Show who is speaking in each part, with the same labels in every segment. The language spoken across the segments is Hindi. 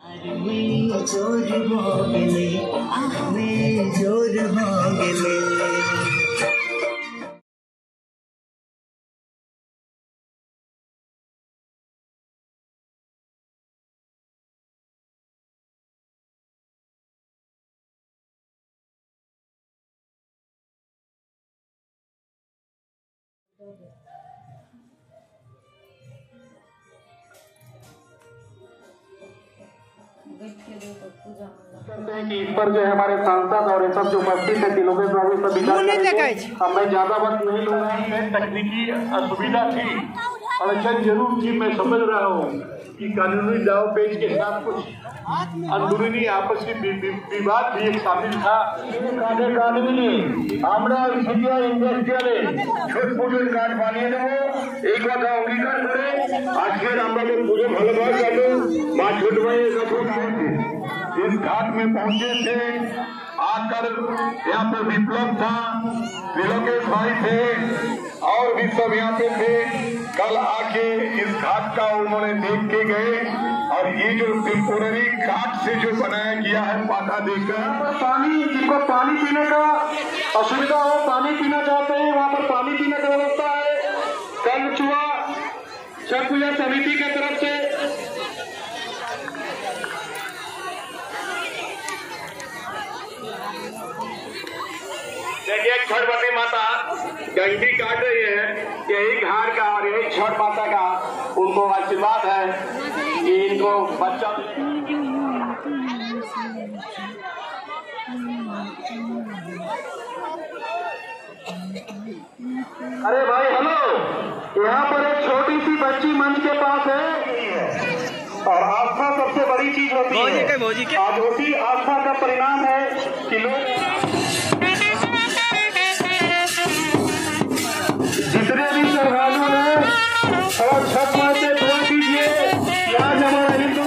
Speaker 1: इस पर जो है हमारे सांसद और सब जो उपस्थित है तिलोकेश बाबू सब विचार करेंगे। अब मैं ज्यादा वक्त नहीं लूंगा। तकनीकी असुविधा थी और अड़चन जरूर थी, मैं समझ रहा हूँ कि कानूनी दाव पेच के साथ कुछ अंदरूनी आपसी विवाद भी एक शामिल था। আমরা সিনিয়র ইন্ডাস্ট্রিয়ালে ছোট পুজোর কাঠ বানিয়ে দেবো এই কথা অঙ্গীকার করে আজকের আমাদের পুজো ভালোভাবে গেল। মা ছোট ভাইয়ের কথা इस घाट में पहुंचे थे, आकर यहाँ पे विप्लव था, तिलोकेश भाई थे और भी सब यहाँ पे थे। कल आके इस घाट का उन्होंने देख के गए और ये जो टेम्पोररी घाट से जो बनाया गया है पाटा देकर पानी, जिनको पानी पीने का असुविधा हो, पानी पीना चाहते हैं वहाँ पर पानी पीने का व्यवस्था है। कल चुआ छठ पूजा समिति की तरफ से देखिए छठवती माता डंडी काट रही है, यही घाट का और यही छठ माता का उनको आशीर्वाद है कि इनको बच्चा। अरे भाई हेलो, यहाँ पर एक छोटी सी बच्ची मंच के पास है और आस्था सबसे बड़ी चीज होती है। आज उसी आस्था का परिणाम है कि लोग जितने भी श्रद्धालुओं ने और छठ माता से दुआ कीजिए कि आज हमारा हिंदू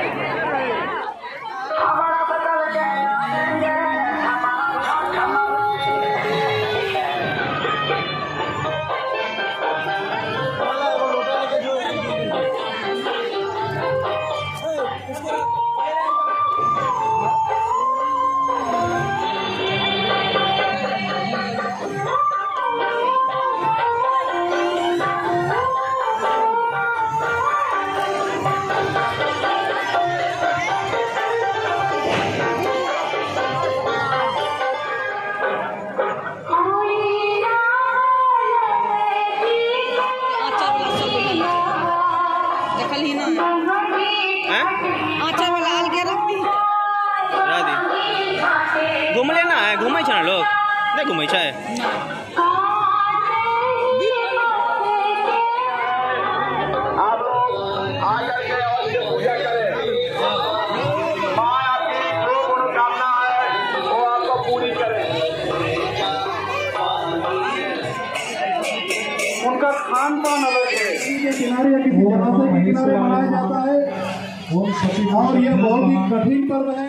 Speaker 2: घूम लेना है, घूमे छे ना लोग नहीं घूमे छे।
Speaker 1: आप आकर के अवश्य पूजा करें। माँ आपकी जो मनोकामना है वो आपको पूरी करे। उनका खान पान अलग है, के किनारे या किसी जलाशय के किनारे मनाया जाता है और ये बहुत ही कठिन पर्व है।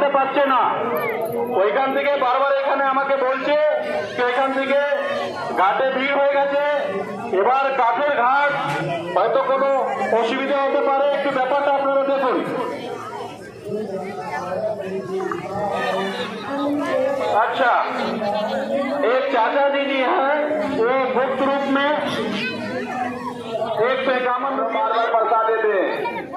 Speaker 1: আসতে পারছে না। ওইখান থেকে বারবার এখানে আমাকে বলছে যে এখান থেকে ঘাটে ভিড় হয়ে গেছে, এবার কাঠের ঘাট হয়তো কোনো অসুবিধা হতে পারে, একটু ব্যাপারটা আপনারা দেখুন। अच्छा, एक चाचा जी हैं, वो गुप्त रूप में एक पैगामन बार बार बरसा देते हैं।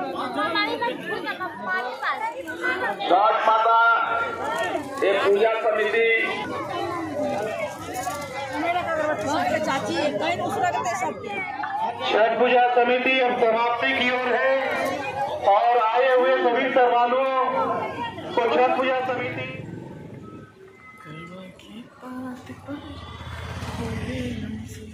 Speaker 1: घाट माता एक पूजा समिति छठ पूजा समिति अब समाप्ति की ओर है और आए हुए सभी श्रद्धालुओं को छठ पूजा समिति